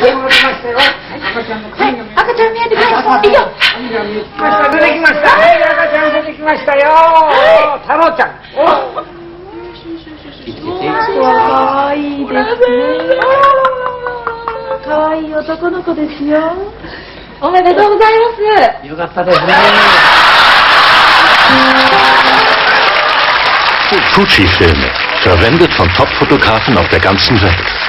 電話が来ましたよ。赤ちゃんの髪が見えて。 赤ちゃん見えてきました。いいよ。 出てきました。はい、赤ちゃん出てきましたよ。太郎ちゃん。 可愛いですね。可愛い男の子ですよ。おめでとうございます。 よかったですね。 Fuji-Filme, verwendet von Top-Fotografen auf der ganzen Welt.